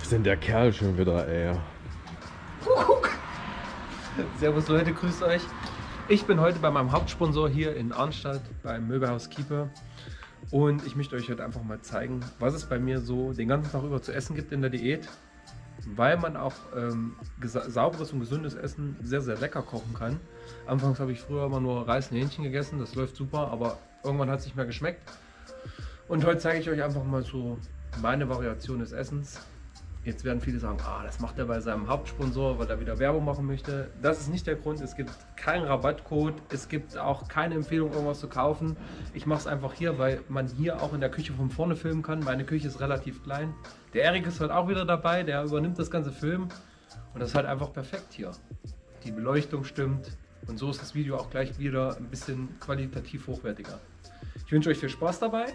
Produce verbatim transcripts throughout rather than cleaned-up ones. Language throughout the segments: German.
ist denn der Kerl schon wieder, ey? Kuckuck. Servus Leute, grüßt euch. Ich bin heute bei meinem Hauptsponsor hier in Arnstadt beim Möbelhaus Keeper und ich möchte euch heute einfach mal zeigen, was es bei mir so den ganzen Tag über zu essen gibt in der Diät, weil man auch ähm, sauberes und gesundes Essen sehr, sehr lecker kochen kann. Anfangs habe ich früher immer nur Reis und Hähnchen gegessen, das läuft super, aber irgendwann hat es nicht mehr geschmeckt. Und heute zeige ich euch einfach mal so meine Variation des Essens. Jetzt werden viele sagen, ah, das macht er bei seinem Hauptsponsor, weil er wieder Werbung machen möchte. Das ist nicht der Grund, es gibt keinen Rabattcode, es gibt auch keine Empfehlung, irgendwas zu kaufen. Ich mache es einfach hier, weil man hier auch in der Küche von vorne filmen kann. Meine Küche ist relativ klein. Der Erik ist halt auch wieder dabei, der übernimmt das ganze Filmen. Und das ist halt einfach perfekt hier. Die Beleuchtung stimmt und so ist das Video auch gleich wieder ein bisschen qualitativ hochwertiger. Ich wünsche euch viel Spaß dabei.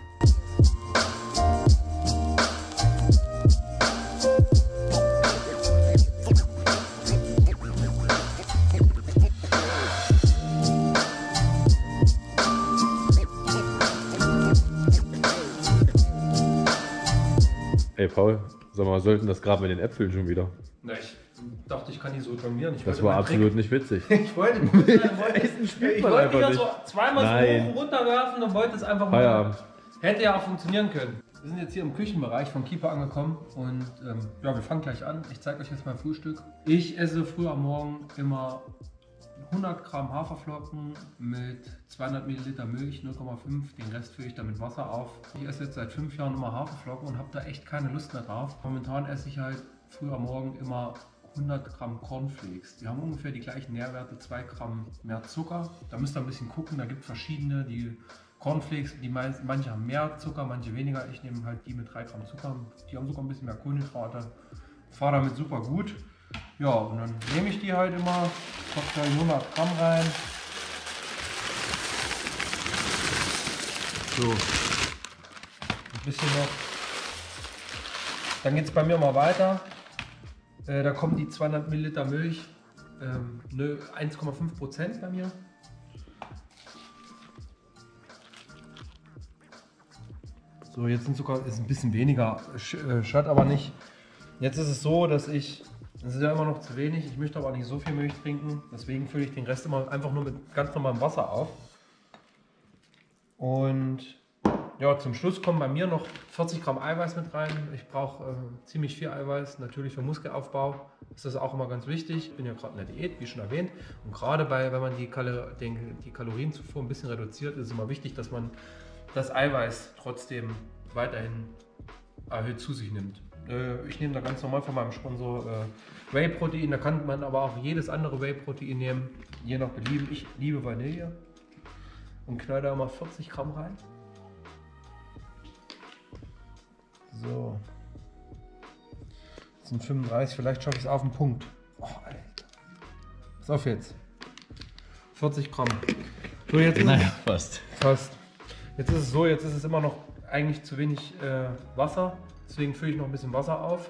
Ey Paul, sag mal, sollten das gerade mit den Äpfeln schon wieder? Na, ich dachte, ich kann die so jonglieren. Ich das war absolut Trick. Nicht witzig. Ich wollte, ich wollte, ich wollte die so zweimal so hoch und runter werfen und wollte es einfach mal. Feierabend. Hätte ja auch funktionieren können. Wir sind jetzt hier im Küchenbereich von Keeper angekommen und ähm, ja, wir fangen gleich an. Ich zeige euch jetzt mein Frühstück. Ich esse früh am Morgen immer hundert Gramm Haferflocken mit zweihundert Milliliter Milch, null Komma fünf, den Rest fülle ich dann mit Wasser auf. Ich esse jetzt seit fünf Jahren immer Haferflocken und habe da echt keine Lust mehr drauf. Momentan esse ich halt früh am Morgen immer hundert Gramm Cornflakes. Die haben ungefähr die gleichen Nährwerte, zwei Gramm mehr Zucker. Da müsst ihr ein bisschen gucken, da gibt es verschiedene. Die Cornflakes, die meisten, manche haben mehr Zucker, manche weniger. Ich nehme halt die mit drei Gramm Zucker. Die haben sogar ein bisschen mehr Kohlenhydrate. Fahre damit super gut. Ja, und dann nehme ich die halt immer, packe da hundert Gramm rein. So, ein bisschen noch. Dann geht es bei mir mal weiter. Äh, da kommen die zweihundert Milliliter Milch, ähm, eins Komma fünf Prozent bei mir. So, jetzt sind sogar, ist ein bisschen weniger, schadet aber nicht. Jetzt ist es so, dass ich, das ist ja immer noch zu wenig, ich möchte aber nicht so viel Milch trinken, deswegen fülle ich den Rest immer einfach nur mit ganz normalem Wasser auf. Und ja, zum Schluss kommen bei mir noch vierzig Gramm Eiweiß mit rein. Ich brauche äh, ziemlich viel Eiweiß, natürlich für Muskelaufbau ist das auch immer ganz wichtig. Ich bin ja gerade in der Diät, wie schon erwähnt. Und gerade bei, wenn man die, Kal den, die Kalorienzufuhr ein bisschen reduziert, ist es immer wichtig, dass man das Eiweiß trotzdem weiterhin erhöht zu sich nimmt. Äh, ich nehme da ganz normal von meinem Sponsor äh, Whey-Protein, da kann man aber auch jedes andere Whey-Protein nehmen, je nach Belieben. Ich liebe Vanille und knall da immer vierzig Gramm rein. So, das sind fünfunddreißig, vielleicht schaffe ich es auf den Punkt. Oh, Alter. Pass auf jetzt. vierzig Gramm. So, jetzt ist naja, fast. Fast. Jetzt ist es so, jetzt ist es immer noch eigentlich zu wenig äh, Wasser, deswegen fülle ich noch ein bisschen Wasser auf.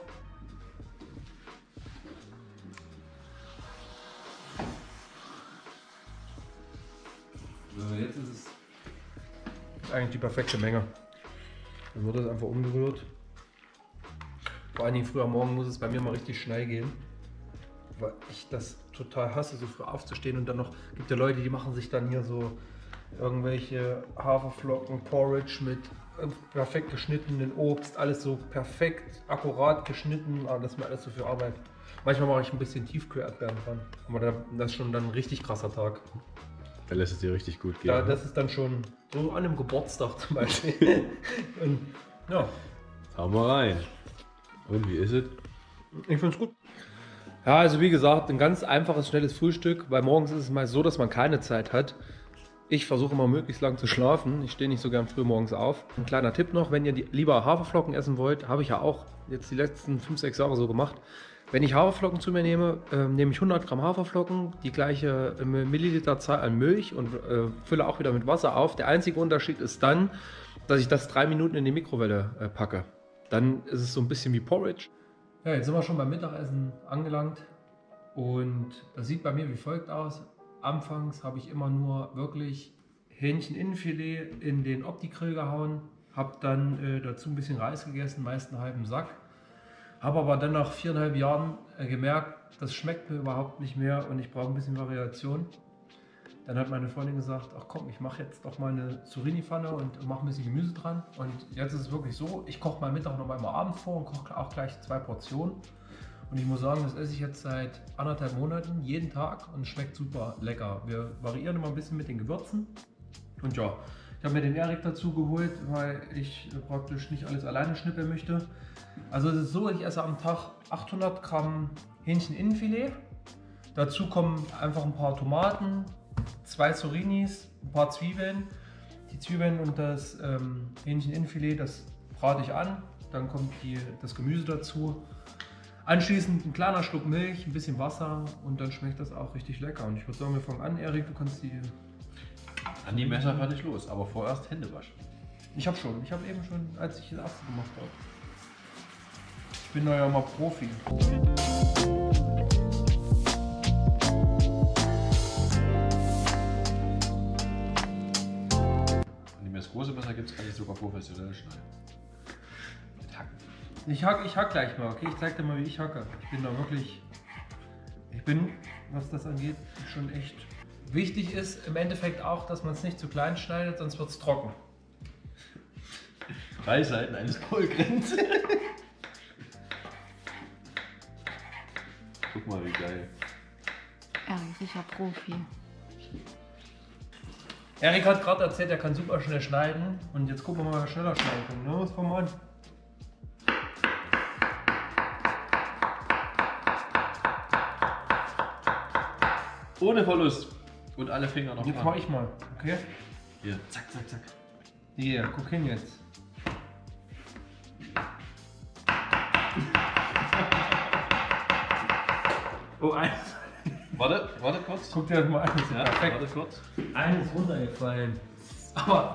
So, jetzt ist es ist eigentlich die perfekte Menge. Dann wird es einfach umgerührt. Vor allen Dingen früh am Morgen muss es bei mir mal richtig schnell gehen, weil ich das total hasse, so früh aufzustehen und dann noch, gibt ja Leute, die machen sich dann hier so irgendwelche Haferflocken, Porridge mit perfekt geschnittenen Obst, alles so perfekt, akkurat geschnitten, aber das ist mir alles so viel Arbeit. Manchmal mache ich ein bisschen Tiefkühl-Erdbeeren dran, aber das ist schon dann ein richtig krasser Tag. Da lässt es dir richtig gut gehen. Ja, das ist dann schon so an einem Geburtstag zum Beispiel. Und, ja. Hau mal rein. Und wie ist es? Ich finde es gut. Ja, also wie gesagt, ein ganz einfaches, schnelles Frühstück, weil morgens ist es meist so, dass man keine Zeit hat. Ich versuche immer möglichst lang zu schlafen. Ich stehe nicht so gern früh morgens auf. Ein kleiner Tipp noch, wenn ihr die, lieber Haferflocken essen wollt, habe ich ja auch jetzt die letzten fünf, sechs Jahre so gemacht. Wenn ich Haferflocken zu mir nehme, äh, nehme ich hundert Gramm Haferflocken, die gleiche äh, Milliliterzahl an Milch und äh, fülle auch wieder mit Wasser auf. Der einzige Unterschied ist dann, dass ich das drei Minuten in die Mikrowelle äh, packe. Dann ist es so ein bisschen wie Porridge. Ja, jetzt sind wir schon beim Mittagessen angelangt und das sieht bei mir wie folgt aus. Anfangs habe ich immer nur wirklich Hähncheninnenfilet in den Opti-Grill gehauen, habe dann äh, dazu ein bisschen Reis gegessen, meist einen halben Sack. Habe aber dann nach viereinhalb Jahren äh, gemerkt, das schmeckt mir überhaupt nicht mehr und ich brauche ein bisschen Variation. Dann hat meine Freundin gesagt, ach komm, ich mache jetzt doch mal eine Zucchini-Pfanne und mache ein bisschen Gemüse dran. Und jetzt ist es wirklich so, ich koche mal Mittag noch mal Abend vor und koche auch gleich zwei Portionen. Und ich muss sagen, das esse ich jetzt seit anderthalb Monaten jeden Tag und es schmeckt super lecker. Wir variieren immer ein bisschen mit den Gewürzen. Und ja, ich habe mir den Erik dazu geholt, weil ich praktisch nicht alles alleine schnippeln möchte. Also es ist so, ich esse am Tag achthundert Gramm Hähncheninnenfilet. Dazu kommen einfach ein paar Tomaten, zwei Zucchinis, ein paar Zwiebeln. Die Zwiebeln und das ähm, Hähncheninnenfilet, das brate ich an. Dann kommt die, das Gemüse dazu. Anschließend ein kleiner Schluck Milch, ein bisschen Wasser und dann schmeckt das auch richtig lecker. Und ich würde sagen, wir fangen an. Erik, du kannst die... An die Messer fertig los, aber vorerst Hände waschen. Ich habe schon. Ich habe eben schon, als ich das erste gemacht habe. Ich bin da ja mal Profi. Das große Messer gibt es, kann ich sogar professionell schneiden. Mit Hacken. Ich hack, ich hack gleich mal, okay? Ich zeig dir mal, wie ich hacke. Ich bin da wirklich... Ich bin, was das angeht, schon echt... Wichtig ist im Endeffekt auch, dass man es nicht zu klein schneidet, sonst wird es trocken. Drei Seiten eines Kohlgrens. Guck mal, wie geil. Ja, sicher Profi. Erik hat gerade erzählt, er kann super schnell schneiden. Und jetzt gucken wir mal, wer schneller schneiden kann. Ne? Was fangen wir an? Ohne Verlust. Und alle Finger noch Jetzt dran. mache ich mal, okay? Hier, zack, zack, zack. Hier, guck hin jetzt. Oh, eins. Warte, warte kurz. Guck dir das mal an, das ist Ja, perfekt. warte kurz. Eines runtergefallen. Aber,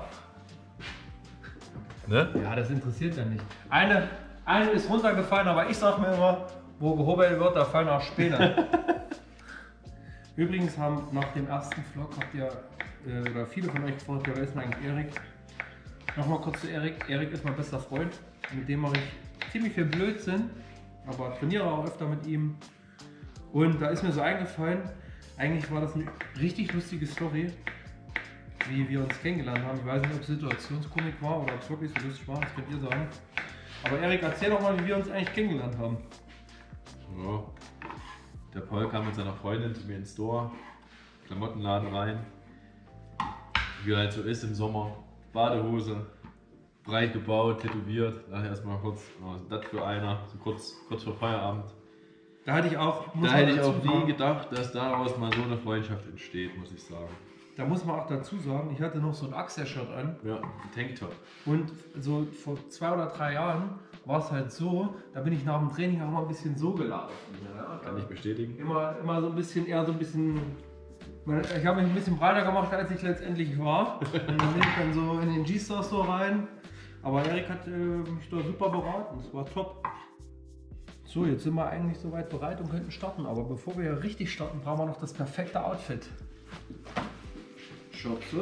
Ne? ja, das interessiert ja nicht. Eine, eine ist runtergefallen, aber ich sag mir immer, wo gehobelt wird, da fallen auch Späne. Übrigens haben nach dem ersten Vlog habt ihr, äh, oder viele von euch gefragt, ja, wer ist denn eigentlich Erik? Nochmal kurz zu Erik. Erik ist mein bester Freund. Mit dem mache ich ziemlich viel Blödsinn, aber trainiere auch öfter mit ihm. Und da ist mir so eingefallen, eigentlich war das eine richtig lustige Story, wie wir uns kennengelernt haben. Ich weiß nicht, ob es Situationskomik war oder ob es wirklich so lustig war, das könnt ihr sagen. Aber Erik, erzähl doch mal, wie wir uns eigentlich kennengelernt haben. Ja. Der Paul kam mit seiner Freundin zu mir ins Store, Klamottenladen rein. Wie er halt so ist im Sommer. Badehose, breit gebaut, tätowiert. Nachher erstmal kurz, was ist das für einer? So kurz, kurz vor Feierabend. Da hatte ich auch, muss Da man hätte ich dazu auch nie sagen, gedacht, dass daraus mal so eine Freundschaft entsteht, muss ich sagen. da muss man auch dazu sagen, ich hatte noch so ein Axel-Shirt an. Ja, ein Tanktop. Und so vor zwei oder drei Jahren war es halt so, da bin ich nach dem Training auch mal ein bisschen so gelaufen. Ja, Kann ich bestätigen. Immer, immer so ein bisschen, eher so ein bisschen, ich habe mich ein bisschen breiter gemacht, als ich letztendlich war. Und dann bin ich dann so in den G-Star Store rein. Aber Erik hat äh, mich da super beraten, das war top. So, jetzt sind wir eigentlich soweit bereit und könnten starten. Aber bevor wir richtig starten, brauchen wir noch das perfekte Outfit. Schürze.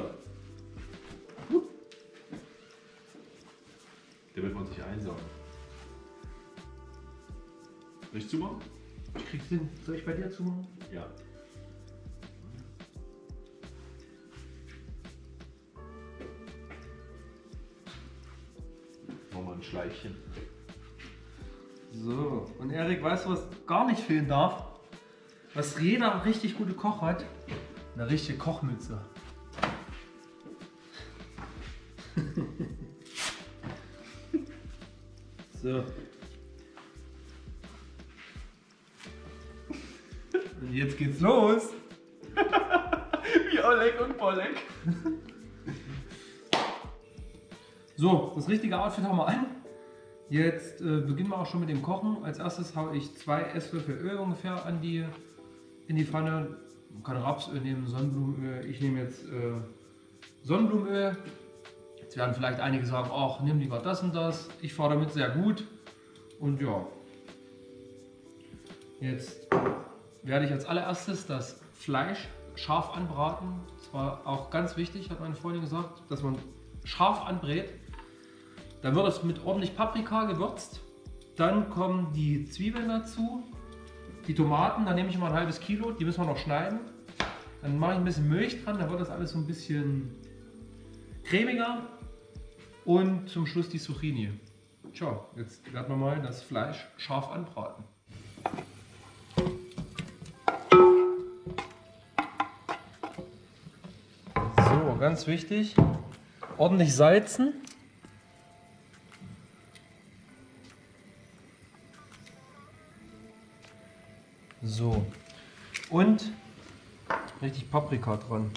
Der wird man sich einsaugen. Soll ich zumachen? Ich krieg's hin. Soll ich bei dir zumachen? Ja. Nochmal ein Schleifchen. So, und Erik, weißt du, was gar nicht fehlen darf? Was jeder richtig gute Koch hat? Eine richtige Kochmütze. So. Und jetzt geht's los. Wie Oleg und Bolek. So, das richtige Outfit haben wir an. Jetzt äh, beginnen wir auch schon mit dem Kochen. Als erstes haue ich zwei Esslöffel Öl ungefähr an die, in die Pfanne. Man kann Rapsöl nehmen, Sonnenblumenöl. Ich nehme jetzt äh, Sonnenblumenöl. Jetzt werden vielleicht einige sagen, ach, nimm lieber das und das. Ich fahre damit sehr gut. Und ja, jetzt werde ich als allererstes das Fleisch scharf anbraten. Das war auch ganz wichtig, hat meine Freundin gesagt, dass man scharf anbrät. Dann wird es mit ordentlich Paprika gewürzt. Dann kommen die Zwiebeln dazu. Die Tomaten, da nehme ich mal ein halbes Kilo, die müssen wir noch schneiden. Dann mache ich ein bisschen Milch dran, dann wird das alles so ein bisschen cremiger. Und zum Schluss die Zucchini. Tja, jetzt werden wir mal das Fleisch scharf anbraten. So, ganz wichtig, ordentlich salzen. So, und richtig Paprika dran.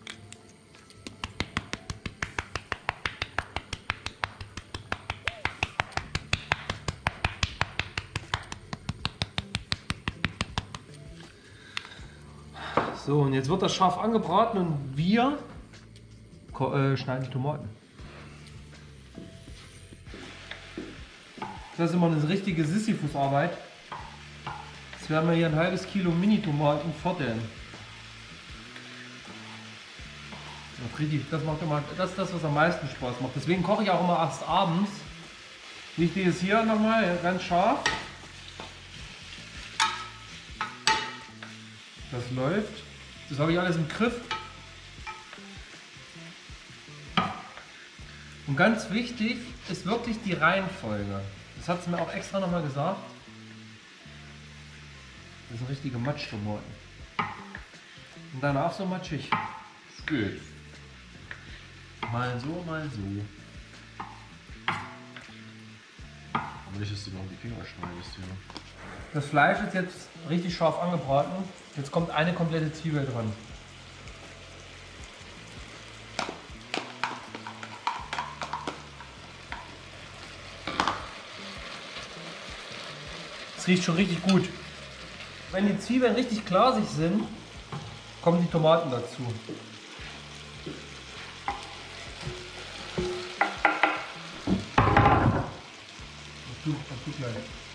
So, und jetzt wird das scharf angebraten und wir äh, schneiden die Tomaten. Das ist immer eine richtige Sisyphus-Arbeit. Jetzt werden wir hier ein halbes Kilo Mini-Tomaten vierteln. Das, richtig, das macht immer, das ist das, was am meisten Spaß macht. Deswegen koche ich auch immer erst abends. Wichtig ist hier nochmal ganz scharf. Das läuft. Das habe ich alles im Griff. Und ganz wichtig ist wirklich die Reihenfolge. Das hat sie mir auch extra nochmal gesagt. Das sind richtige Matschtomaten. Und danach so matschig. Das geht. Mal so, mal so. Aber nicht, dass du noch die Finger schneidest hier. Das Fleisch ist jetzt richtig scharf angebraten. Jetzt kommt eine komplette Zwiebel dran. Es riecht schon richtig gut. Wenn die Zwiebeln richtig glasig sind, kommen die Tomaten dazu. Du, du gleich.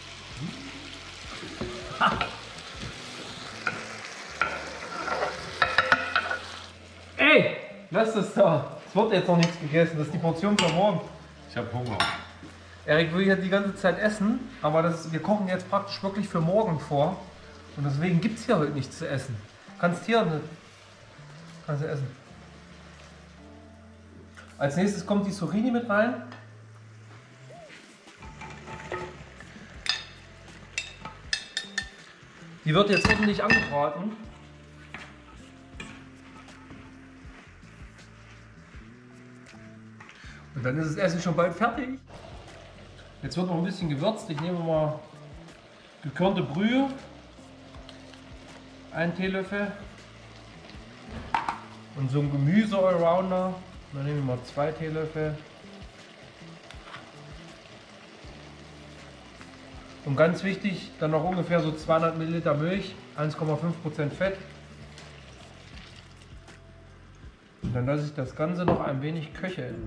Ey, lass das da. Es wird jetzt noch nichts gegessen. Das ist die Portion für morgen. Ich habe Hunger. Erik will ja die ganze Zeit essen, aber das ist, wir kochen jetzt praktisch wirklich für morgen vor. Und deswegen gibt es hier heute nichts zu essen. Kannst hier nicht. Kannst du essen. Als nächstes kommt die Zucchini mit rein. Die wird jetzt ordentlich angebraten. Und dann ist das Essen schon bald fertig. Jetzt wird noch ein bisschen gewürzt. Ich nehme mal gekörnte Brühe. Ein Teelöffel. Und so ein Gemüse-Allrounder. Dann nehme ich mal zwei Teelöffel. Und ganz wichtig, dann noch ungefähr so zweihundert Milliliter Milch, eins Komma fünf Prozent Fett. Und dann lasse ich das Ganze noch ein wenig köcheln.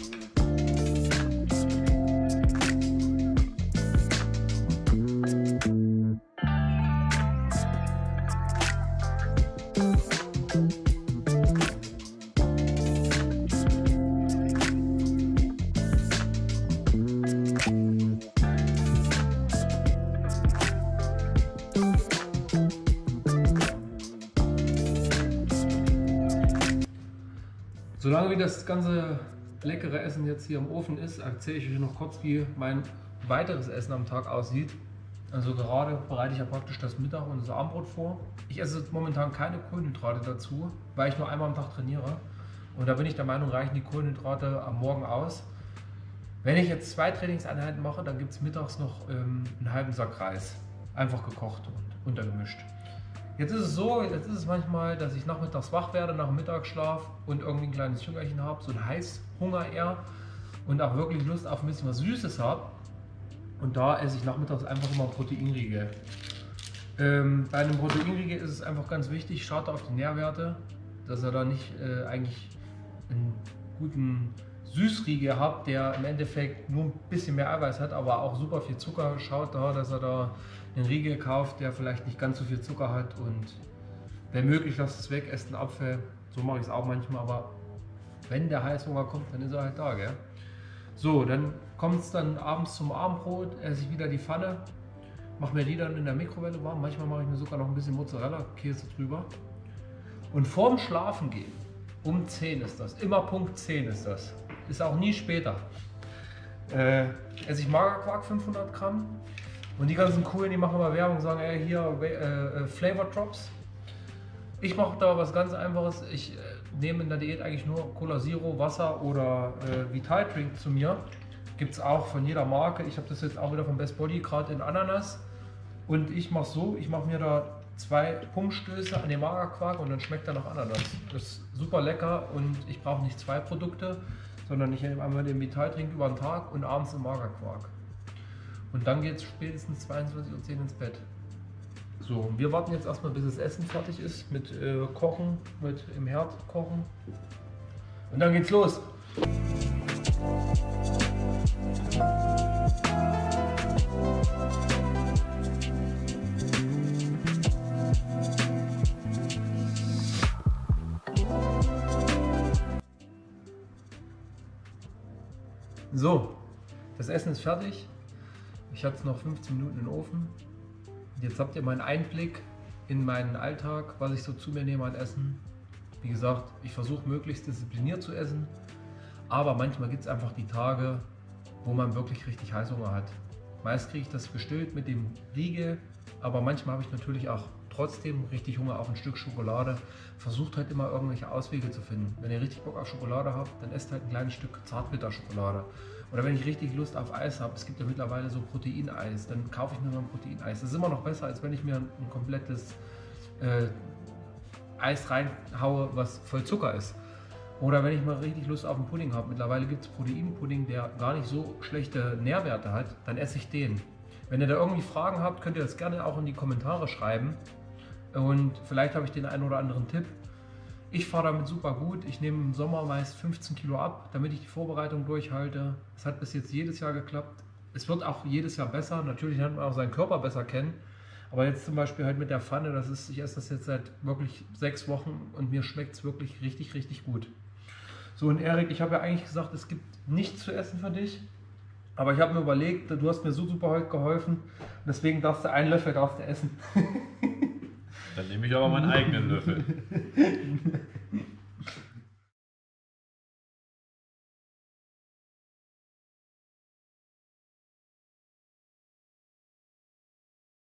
Solange wie das ganze leckere Essen jetzt hier im Ofen ist, erzähle ich euch noch kurz, wie mein weiteres Essen am Tag aussieht. Also gerade bereite ich ja praktisch das Mittag- und das Abendbrot vor. Ich esse momentan keine Kohlenhydrate dazu, weil ich nur einmal am Tag trainiere. Und da bin ich der Meinung, reichen die Kohlenhydrate am Morgen aus. Wenn ich jetzt zwei Trainingseinheiten mache, dann gibt es mittags noch ähm, einen halben Sack Reis. Einfach gekocht und untergemischt. Jetzt ist es so, jetzt ist es manchmal, dass ich nachmittags wach werde nach dem Mittagsschlaf und irgendwie ein kleines Jüngerchen habe, so ein Heißhunger eher und auch wirklich Lust auf ein bisschen was Süßes habe. Und da esse ich nachmittags einfach immer Proteinriegel. Ähm, bei einem Proteinriegel ist es einfach ganz wichtig, schaut auf die Nährwerte, dass ihr da nicht äh, eigentlich einen guten Süßriegel habt, der im Endeffekt nur ein bisschen mehr Eiweiß hat, aber auch super viel Zucker. Schaut da, dass er da einen Riegel kauft, der vielleicht nicht ganz so viel Zucker hat und wenn möglich lasst es weg, esst einen Apfel. So mache ich es auch manchmal, aber wenn der Heißhunger kommt, dann ist er halt da, gell? So, dann kommt es dann abends zum Abendbrot, esse ich wieder die Pfanne, mache mir die dann in der Mikrowelle warm. Manchmal mache ich mir sogar noch ein bisschen Mozzarella-Käse drüber. Und vorm Schlafengehen, um zehn ist das, immer Punkt zehn ist das, ist auch nie später, äh, esse ich Magerquark fünfhundert Gramm. Und die ganzen Coolen, die machen immer Werbung und sagen, ey, hier äh, Flavor Drops. Ich mache da was ganz Einfaches. Ich äh, nehme in der Diät eigentlich nur Cola Zero, Wasser oder äh, Vital Drink zu mir. Gibt es auch von jeder Marke. Ich habe das jetzt auch wieder von Best Body, gerade in Ananas. Und ich mache so, ich mache mir da zwei Pumpstöße an den Magerquark und dann schmeckt er nach Ananas. Das ist super lecker und ich brauche nicht zwei Produkte, sondern ich nehme einmal den Vital Drink über den Tag und abends den Magerquark. Und dann geht es spätestens zweiundzwanzig Uhr zehn ins Bett. So, wir warten jetzt erstmal, bis das Essen fertig ist, mit äh, Kochen, mit im Herd kochen. Und dann geht's los. So, das Essen ist fertig. Ich hatte es noch fünfzehn Minuten in den Ofen. Jetzt habt ihr mal einen Einblick in meinen Alltag, was ich so zu mir nehme an Essen. Wie gesagt, ich versuche möglichst diszipliniert zu essen, aber manchmal gibt es einfach die Tage, wo man wirklich richtig Heißhunger hat. Meist kriege ich das gestillt mit dem Riegel, aber manchmal habe ich natürlich auch trotzdem richtig Hunger auf ein Stück Schokolade. Versucht halt immer irgendwelche Auswege zu finden. Wenn ihr richtig Bock auf Schokolade habt, dann esst halt ein kleines Stück Zartbitterschokolade. Oder wenn ich richtig Lust auf Eis habe, es gibt ja mittlerweile so Proteineis, dann kaufe ich mir mal ein Proteineis. Das ist immer noch besser, als wenn ich mir ein komplettes äh, Eis reinhaue, was voll Zucker ist. Oder wenn ich mal richtig Lust auf einen Pudding habe. Mittlerweile gibt es Proteinpudding, der gar nicht so schlechte Nährwerte hat, dann esse ich den. Wenn ihr da irgendwie Fragen habt, könnt ihr das gerne auch in die Kommentare schreiben. Und vielleicht habe ich den einen oder anderen Tipp. Ich fahre damit super gut. Ich nehme im Sommer meist fünfzehn Kilo ab, damit ich die Vorbereitung durchhalte. Es hat bis jetzt jedes Jahr geklappt. Es wird auch jedes Jahr besser. Natürlich lernt man auch seinen Körper besser kennen. Aber jetzt zum Beispiel halt mit der Pfanne, das ist, ich esse das jetzt seit wirklich sechs Wochen und mir schmeckt es wirklich richtig, richtig gut. So, und Erik, ich habe ja eigentlich gesagt, es gibt nichts zu essen für dich. Aber ich habe mir überlegt, du hast mir so super heute geholfen. Deswegen darfst du einen Löffel darfst du essen. Dann nehme ich aber meinen eigenen Löffel.